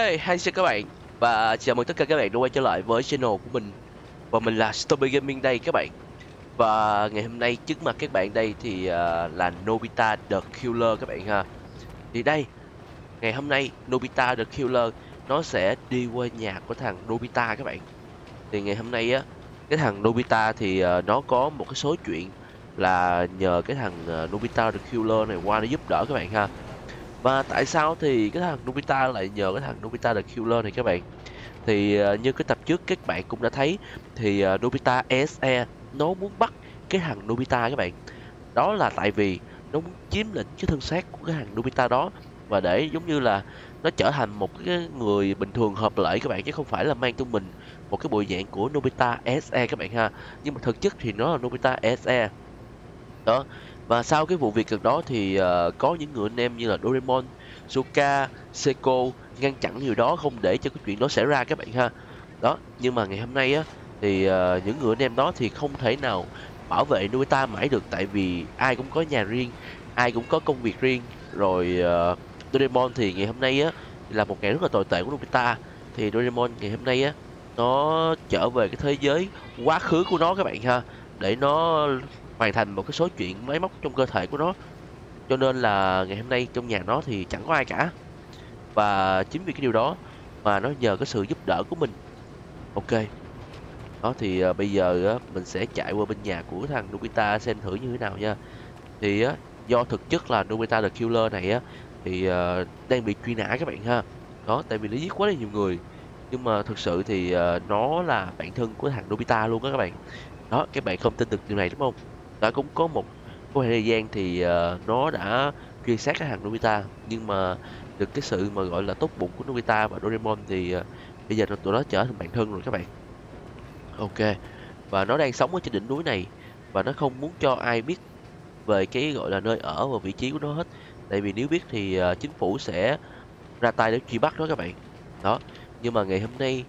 Hi chào các bạn và chào mừng tất cả các bạn đã quay trở lại với channel của mình. Và mình là Stomy Gaming đây các bạn. Và ngày hôm nay trước mặt các bạn đây thì là Nobita the Killer các bạn ha. Thì đây, ngày hôm nay Nobita the Killer nó sẽ đi qua nhà của thằng Nobita các bạn. Thì ngày hôm nay á, cái thằng Nobita thì nó có một cái số chuyện là nhờ cái thằng Nobita the Killer này qua nó giúp đỡ các bạn ha. Và tại sao thì cái thằng Nobita lại nhờ cái thằng Nobita the Killer này các bạn? Thì như cái tập trước các bạn cũng đã thấy thì Nobita SE nó muốn bắt cái thằng Nobita các bạn. Đó là tại vì nó muốn chiếm lĩnh cái thân xác của cái thằng Nobita đó và để giống như là nó trở thành một cái người bình thường hợp lệ các bạn, chứ không phải là mang trong mình một cái bộ dạng của Nobita SE các bạn ha. Nhưng mà thực chất thì nó là Nobita SE. Đó. Và sau cái vụ việc gần đó thì có những người anh em như là Doraemon, Suka, Seiko ngăn chặn điều đó không để cho cái chuyện đó xảy ra các bạn ha. Đó, nhưng mà ngày hôm nay á thì những người anh em đó thì không thể nào bảo vệ Nobita mãi được, tại vì ai cũng có nhà riêng, ai cũng có công việc riêng. Rồi Doraemon thì ngày hôm nay á là một ngày rất là tồi tệ của Nobita. Thì Doraemon ngày hôm nay á nó trở về cái thế giới quá khứ của nó các bạn ha, để nó hoàn thành một cái số chuyện máy móc trong cơ thể của nó. Cho nên là ngày hôm nay trong nhà nó thì chẳng có ai cả, và chính vì cái điều đó mà nó nhờ cái sự giúp đỡ của mình. Ok, đó thì bây giờ mình sẽ chạy qua bên nhà của thằng Nobita xem thử như thế nào nha. Thì do thực chất là Nobita the Killer này á thì đang bị truy nã các bạn ha. Đó, tại vì nó giết quá là nhiều người, nhưng mà thực sự thì nó là bạn thân của thằng Nobita luôn á các bạn. Đó, các bạn không tin được điều này đúng không? Đã cũng có một khoảng thời gian thì nó đã truy sát cái thằng Nobita, nhưng mà được cái sự mà gọi là tốt bụng của Nobita và Doraemon thì bây giờ tụi nó trở thành bạn thân rồi các bạn. Ok, và nó đang sống ở trên đỉnh núi này và nó không muốn cho ai biết về cái gọi là nơi ở và vị trí của nó hết, tại vì nếu biết thì chính phủ sẽ ra tay để truy bắt nó các bạn. Đó, nhưng mà ngày hôm nay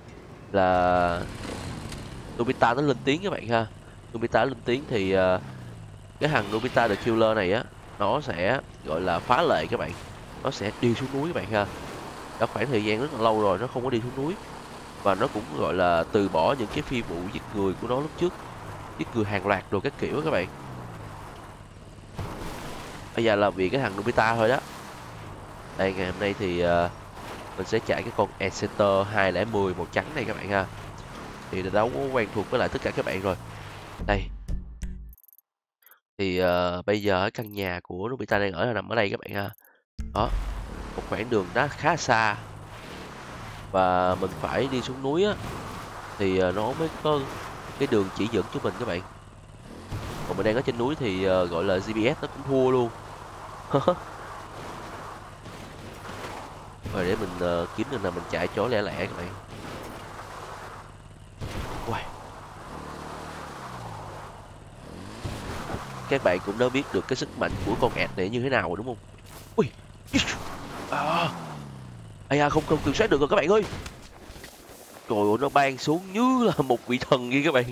là Nobita nó lên tiếng các bạn ha. Nobita lên tiếng thì cái thằng Nobita the Killer này á nó sẽ gọi là phá lệ các bạn, nó sẽ đi xuống núi các bạn ha. Đã khoảng thời gian rất là lâu rồi nó không có đi xuống núi, và nó cũng gọi là từ bỏ những cái phi vụ giết người của nó lúc trước, giết người hàng loạt rồi các kiểu đó các bạn. Bây giờ là vì cái thằng Nobita thôi đó. Đây, ngày hôm nay thì mình sẽ chạy cái con Exciter 2010 màu trắng này các bạn ha. Thì đã đấu quen thuộc với lại tất cả các bạn rồi. Đây, thì bây giờ cái căn nhà của Nobita đang ở là nằm ở đây các bạn ha. Đó, một khoảng đường đó khá xa và mình phải đi xuống núi á thì nó mới có cái đường chỉ dẫn cho mình các bạn. Còn mình đang ở trên núi thì gọi là GPS nó cũng thua luôn. Rồi để mình kiếm đường nào mình chạy chỗ lẻ lẻ các bạn. Wow. Các bạn cũng đã biết được cái sức mạnh của con ẹt này như thế nào rồi đúng không? Ui, à, ây da, không kiểm soát được rồi các bạn ơi. Trời ơi, nó ban xuống như là một vị thần vậy các bạn.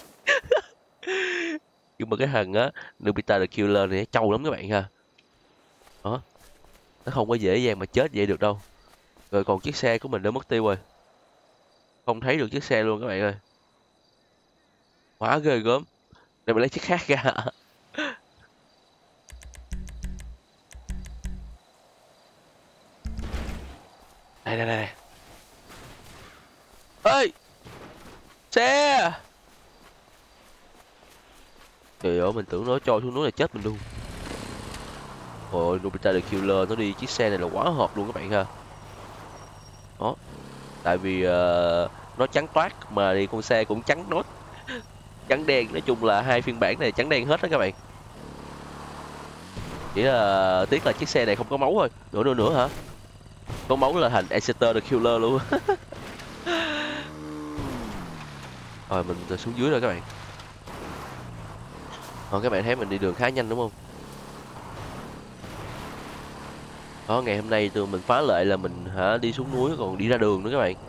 Nhưng mà cái thằng á Nobita the Killer này trâu lắm các bạn ha. Đó, nó không có dễ dàng mà chết vậy được đâu. Rồi còn chiếc xe của mình đã mất tiêu rồi, không thấy được chiếc xe luôn các bạn ơi. Quá ghê gớm. Để mình lấy chiếc khác ra. Đây đây đây. Ơi, xe. Trời ơi, mình tưởng nó trôi xuống núi là chết mình luôn. Ôi, Nobita the Killer nó đi chiếc xe này là quá hợp luôn các bạn ha. Đó, tại vì nó trắng toát mà đi con xe cũng trắng nốt, trắng đen, nói chung là hai phiên bản này trắng đen hết đó các bạn. Chỉ là tiếc là chiếc xe này không có máu thôi. Nữa hả? Có máu là thành Exeter the Killer luôn. Rồi mình xuống dưới rồi các bạn. Các bạn thấy mình đi đường khá nhanh đúng không? Đó, ngày hôm nay tụi mình phá lệ là mình đi xuống núi còn đi ra đường nữa các bạn.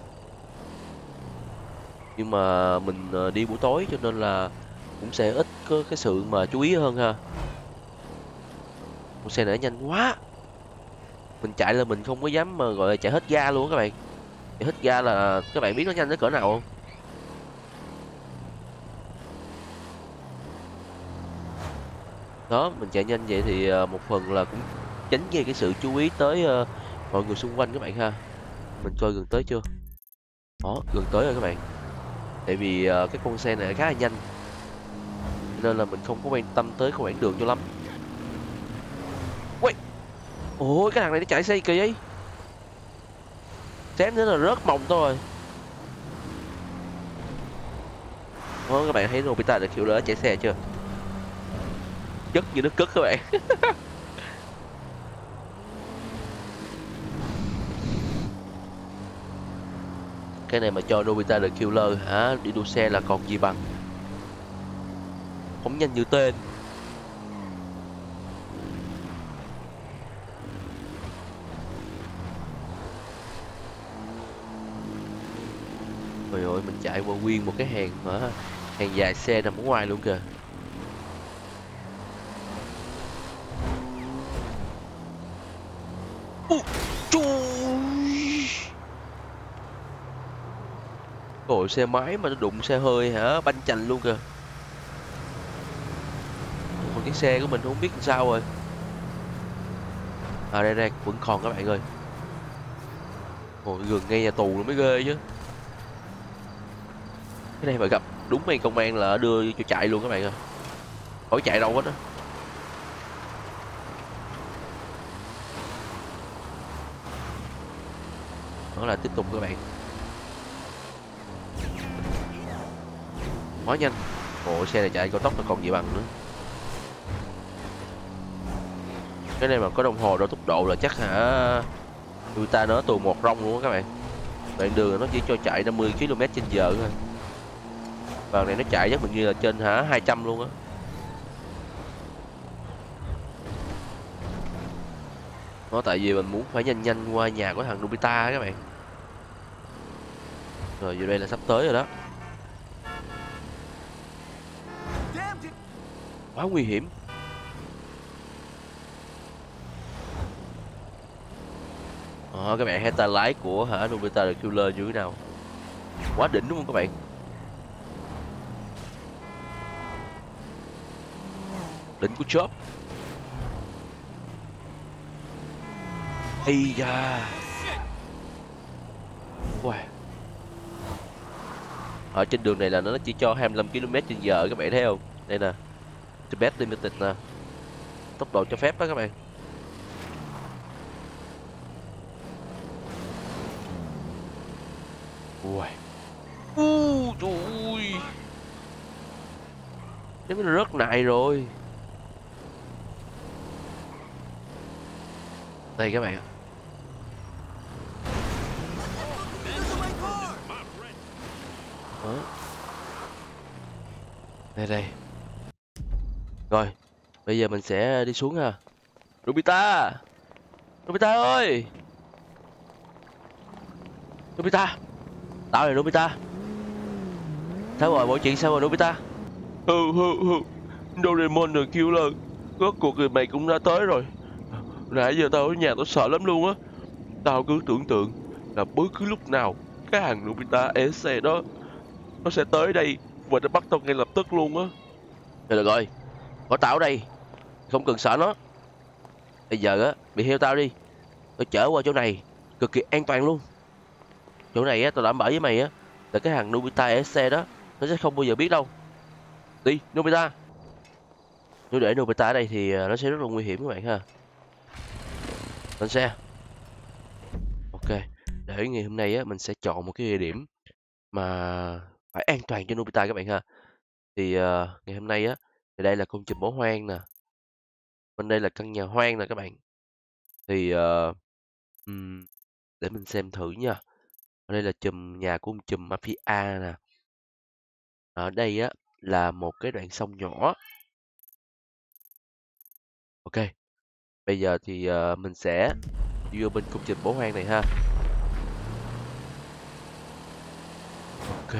Nhưng mà mình đi buổi tối cho nên là cũng sẽ ít có cái sự mà chú ý hơn ha. Con xe này nhanh quá. Mình chạy là mình không có dám mà gọi là chạy hết ga luôn các bạn. Chạy hết ga là các bạn biết nó nhanh tới cỡ nào không? Đó, mình chạy nhanh vậy thì một phần là cũng tránh gây cái sự chú ý tới mọi người xung quanh các bạn ha. Mình coi gần tới chưa? Đó, gần tới rồi các bạn. Tại vì cái con xe này khá là nhanh, nên là mình không có quan tâm tới cái quãng đường cho lắm. Ui, ôi cái thằng này nó chạy xe kỳ vậy? Xém nữa là rớt mồng tôi rồi. Đó, các bạn thấy Nobita được kiểu lỡ chạy xe chưa? Chất như nước cất các bạn. Cái này mà cho Nobita được Killer hả? Đi đua xe là còn gì bằng. Không nhanh như tên. Trời ơi, mình chạy qua nguyên một cái hàng hả? Hàng dài xe nằm ở ngoài luôn kìa. Chui. Ôi, xe máy mà nó đụng xe hơi hả? Banh chành luôn kìa. Còn cái xe của mình không biết làm sao rồi. À đây đây, vẫn còn các bạn ơi. Ôi, gần ngay nhà tù nó mới ghê chứ. Cái này mà gặp đúng mấy công an là đưa cho chạy luôn các bạn ơi. Khỏi chạy đâu hết á. Đó là tiếp tục các bạn. Quá nhanh. Ồ, xe này chạy cao tốc là còn gì bằng nữa. Cái này mà có đồng hồ đo tốc độ là chắc hả, người ta nở tù một rong luôn á các bạn. Đoạn đường nó chỉ cho chạy 50 km/h thôi. Và này nó chạy chắc mình như là trên hả 200 luôn á. Nó tại vì mình muốn phải nhanh nhanh qua nhà của thằng Nobita các bạn. Rồi giờ đây là sắp tới rồi đó. Quá nguy hiểm. Các bạn thấy tay lái của hả Nobita the Killer như thế nào? Quá đỉnh đúng không các bạn? Đỉnh của chớp. Ây da. Wow. Ở trên đường này là nó chỉ cho 25 km/h các bạn thấy không? Đây nè. Speed limited nè. Tốc độ cho phép đó các bạn. Wow. Trời ơi. Nếu nó rớt nại rồi. Đây các bạn ạ. Đó. Đây đây. Rồi, bây giờ mình sẽ đi xuống ha. Nobita! Nobita ơi! Nobita! Tao này Nobita! Sao rồi, mọi chuyện sao rồi Nobita? Doraemon rồi Killer. Rốt cuộc thì mày cũng đã tới rồi. Nãy giờ tao ở nhà tao sợ lắm luôn á. Tao cứ tưởng tượng là bất cứ lúc nào cái hàng Nobita ESC đó nó sẽ tới đây và nó bắt tao ngay lập tức luôn á. Rồi được rồi, có tao ở đây, không cần sợ nó. Bây giờ á, mày theo tao đi. Tao chở qua chỗ này, cực kỳ an toàn luôn. Chỗ này á, tao đảm bảo với mày á, là cái hàng Nobita ESC đó, nó sẽ không bao giờ biết đâu. Đi, Nobita. Nếu để Nobita ở đây thì nó sẽ rất là nguy hiểm các bạn ha. Lên xe. Ok, để ngày hôm nay á, mình sẽ chọn một cái địa điểm mà phải an toàn cho Nobita các bạn ha. Thì ngày hôm nay á, thì đây là công trình bỏ hoang nè. Bên đây là căn nhà hoang nè các bạn. Thì để mình xem thử nha. Ở đây là nhà của ông trùm mafia nè. Ở đây á là một cái đoạn sông nhỏ. Ok, bây giờ thì mình sẽ đi vô bên công trình bỏ hoang này ha. Ok.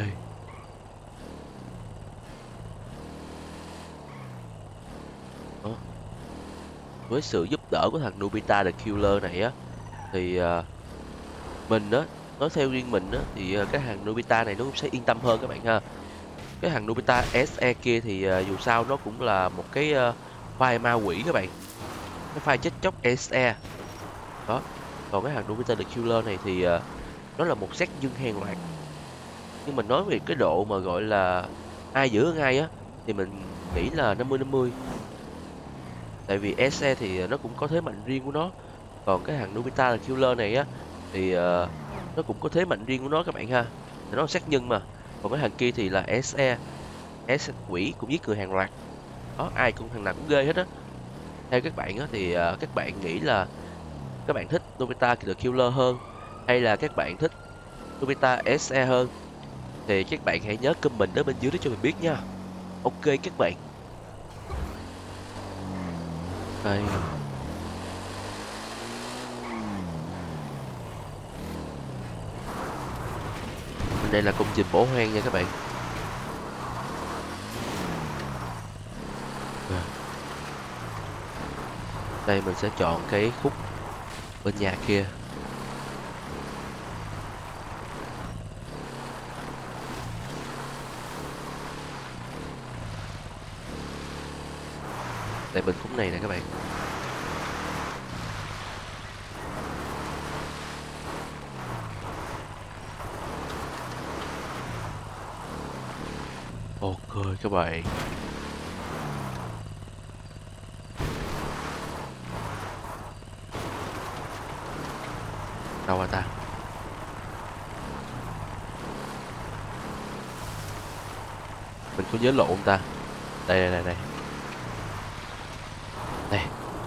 Đó. Với sự giúp đỡ của thằng Nobita the Killer này á, Thì mình á, nói theo riêng mình á, thì cái thằng Nobita này nó cũng sẽ yên tâm hơn các bạn ha. Cái thằng Nobita SE kia thì dù sao nó cũng là một cái file ma quỷ các bạn, cái file chết chóc SE đó. Còn cái thằng Nobita the Killer này thì nó là một sát nhân hàng loạt. Nhưng mình nói về cái độ mà gọi là ai giữ hơn ai á, thì mình nghĩ là 50-50. Tại vì SE thì nó cũng có thế mạnh riêng của nó, còn cái thằng Nobita the Killer này á thì nó cũng có thế mạnh riêng của nó các bạn ha. Thì nó là sát nhân mà. Còn cái thằng kia thì là SE, S quỷ cũng giết người hàng loạt. Đó, ai cũng thằng nào cũng ghê hết á. Theo các bạn á thì các bạn nghĩ là các bạn thích Nobita the Killer hơn, hay là các bạn thích Nobita SE hơn, thì các bạn hãy nhớ comment ở bên dưới để cho mình biết nha. Ok các bạn. Đây. Bên đây là công trình bỏ hoang nha các bạn. Đây mình sẽ chọn cái khúc bên nhà kia. Đây bên khúc này nè các bạn. Ok các bạn. Đâu rồi ta? Mình có nhớ lộn không ta? Đây đây đây đây. Đây.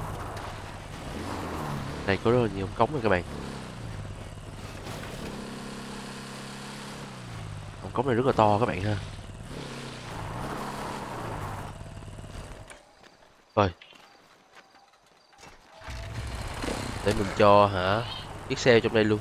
Đây có rất là nhiều cống rồi các bạn. Cống này rất là to các bạn ha. Rồi. Để mình cho chiếc xe trong đây luôn.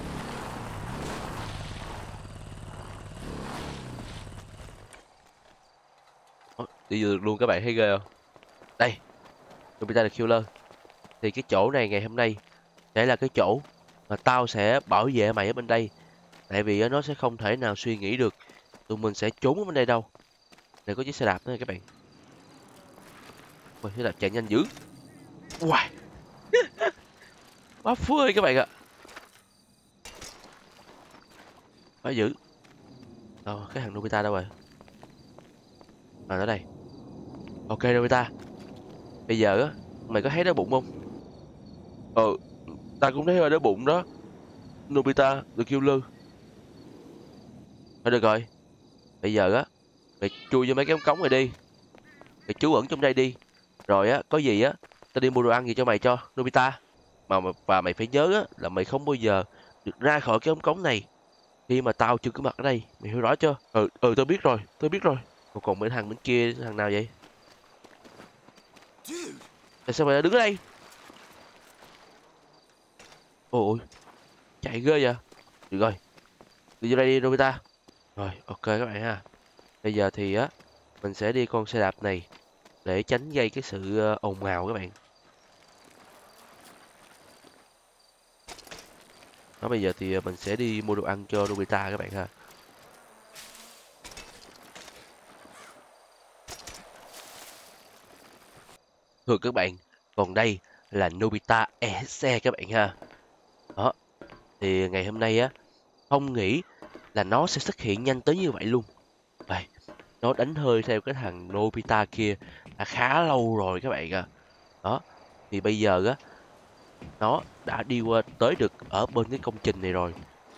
Đi được luôn các bạn thấy ghê không? Đây. Nobita the Killer. Thì cái chỗ này ngày hôm nay sẽ là cái chỗ mà tao sẽ bảo vệ mày ở bên đây. Tại vì nó sẽ không thể nào suy nghĩ được tụi mình sẽ trốn ở bên đây đâu. Đây có chiếc xe đạp nữa các bạn. Ôi, xe đạp chạy nhanh dữ. Wow. Quá phơi các bạn ạ. Quá dữ. Đâu, cái thằng Nobita đâu rồi? À, ở đây. Ok Nobita. Bây giờ á, mày có thấy đói bụng không? Ta cũng thấy hơi đói bụng đó. Nobita the Killer. Thôi được rồi. Bây giờ á, mày chui vô mấy cái ống cống này đi. Mày trú ẩn trong đây đi. Rồi á, có gì á, tao đi mua đồ ăn gì cho mày cho, Nobita. Và mày phải nhớ á, là mày không bao giờ được ra khỏi cái ống cống này khi mà tao chưa có mặt ở đây. Mày hiểu rõ chưa? Tao biết rồi, tao biết rồi. Còn mấy thằng bên kia, thằng nào vậy? Tại sao mày lại đứng ở đây? Ôi, chạy ghê vậy. Được rồi, đi vô đây đi Nobita. Rồi, ok các bạn ha. Bây giờ thì á, mình sẽ đi con xe đạp này để tránh gây cái sự ồn ào các bạn. Đó, bây giờ thì mình sẽ đi mua đồ ăn cho Nobita các bạn ha. Thưa các bạn, còn đây là Nobita EXE các bạn ha. Đó, thì ngày hôm nay á, không nghĩ là nó sẽ xuất hiện nhanh tới như vậy luôn. Vậy, nó đánh hơi theo cái thằng Nobita kia đã khá lâu rồi các bạn à. Đó, thì bây giờ á, nó đã đi qua tới được ở bên cái công trình này rồi.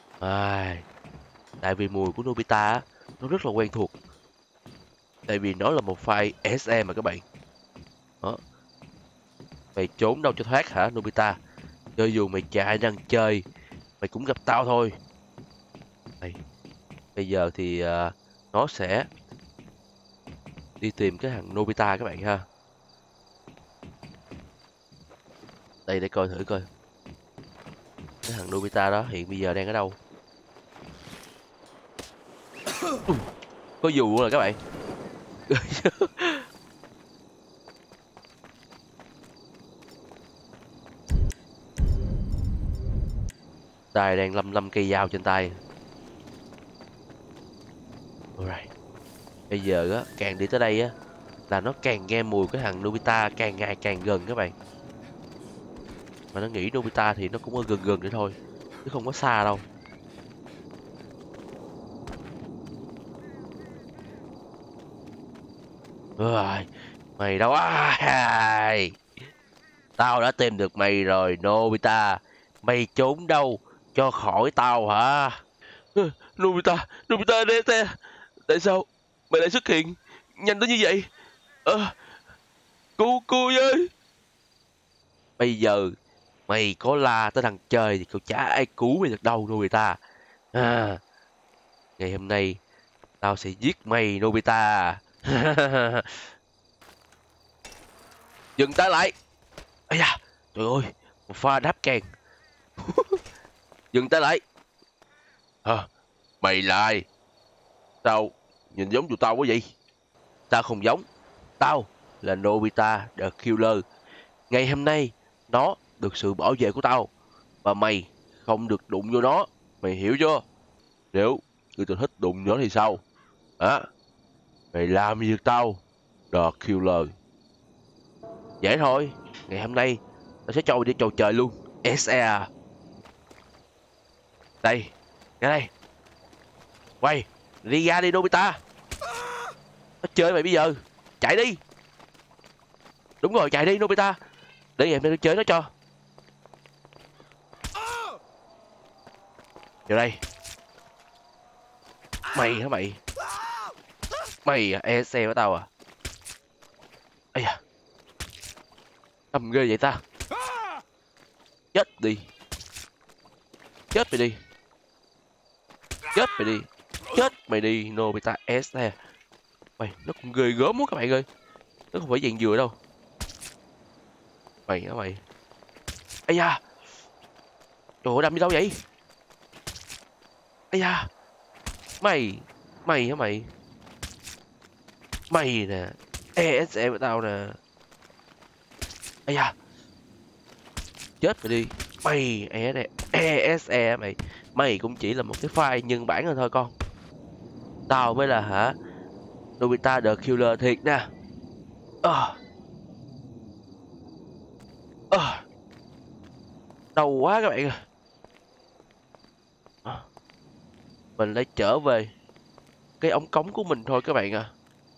Tại vì mùi của Nobita á, nó rất là quen thuộc. Tại vì nó là một file SE mà các bạn. Đó, mày trốn đâu cho thoát hả Nobita? Cho dù mày chạy đang chơi, mày cũng gặp tao thôi. Đây, bây giờ thì nó sẽ đi tìm cái thằng Nobita các bạn ha. Đây để coi thử coi. Cái thằng Nobita đó hiện bây giờ đang ở đâu? Có dù rồi các bạn. Tài đang lăm cây dao trên tay. Alright. Bây giờ á, càng đi tới đây á là nó càng nghe mùi cái thằng Nobita càng ngày càng gần các bạn. Mà nó nghĩ Nobita thì nó cũng ở gần gần nữa thôi, chứ không có xa đâu. Rồi, mày đâu ai? Tao đã tìm được mày rồi Nobita. Mày trốn đâu cho khỏi tao hả? Nobita, Nobita DT. Tại sao mày lại xuất hiện nhanh tới như vậy? Cô ơi. Bây giờ mày có la tới thằng trời thì cậu chả ai cứu mày được đâu Nobita. À, ngày hôm nay tao sẽ giết mày Nobita. Dừng tay lại. Ây da, trời ơi, một pha đáp kèn. Dừng tay lại. Hả? Mày là ai? Sao nhìn giống tụi tao quá vậy? Tao không giống. Tao là Nobita the Killer. Ngày hôm nay nó được sự bảo vệ của tao. Và mày không được đụng vô nó. Mày hiểu chưa? Nếu người ta thích đụng nó thì sao? Hả? Mày làm gì được tao? The Killer. Dễ thôi. Ngày hôm nay tao sẽ cho mày đi chầu trời luôn. SE. Đây. Cái đây. Quay. Đi ra đi Nobita. Nó chơi mày bây giờ. Chạy đi. Đúng rồi, chạy đi Nobita. Để em đi chơi nó cho. Vô đây. Mày hả mày? Mày à, ESC của tao à? Ây da. Tầm ghê vậy ta. Chết đi. Chết mày đi. Chết mày đi. Chết mày đi Nobita S nè. Mày nó cũng ghê gớm quá các bạn ơi. Nó không phải dạng dừa đâu. Mày hả mày? Ây da. Trời ơi, đâm đi đâu vậy? Ây da. Mày. Mày hả mày? Mày nè. ESE của tao nè. Ây da. Chết mày đi. Mày ESE mày. Mày cũng chỉ là một cái file nhân bản thôi con. Tao mới là hả? Nobita the Killer thiệt nè. Đau quá các bạn à. Mình lại trở về cái ống cống của mình thôi các bạn à.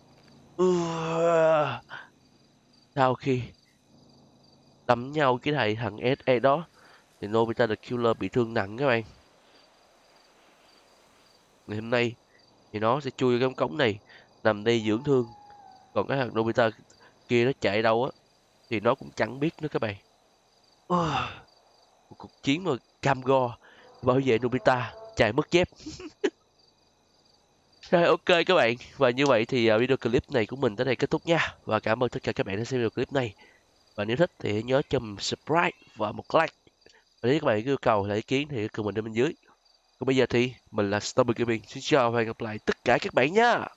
Sau khi đấm nhau cái thằng SE đó thì Nobita the Killer bị thương nặng các bạn. Ngày hôm nay thì nó sẽ chui vào cái ống cống này nằm đây dưỡng thương. Còn cái thằng Nobita kia nó chạy đâu á thì nó cũng chẳng biết nữa các bạn. Một cuộc chiến mà cam go bảo vệ Nobita chạy mất dép. Rồi ok các bạn. Và như vậy thì video clip này của mình tới đây kết thúc nha. Và cảm ơn tất cả các bạn đã xem video clip này. Và nếu thích thì nhớ cho mình subscribe và một like. Và nếu các bạn có yêu cầu hay ý kiến thì comment ở bên dưới. Còn bây giờ thì mình là Stormy Gaming. Xin chào và hẹn gặp lại tất cả các bạn nha.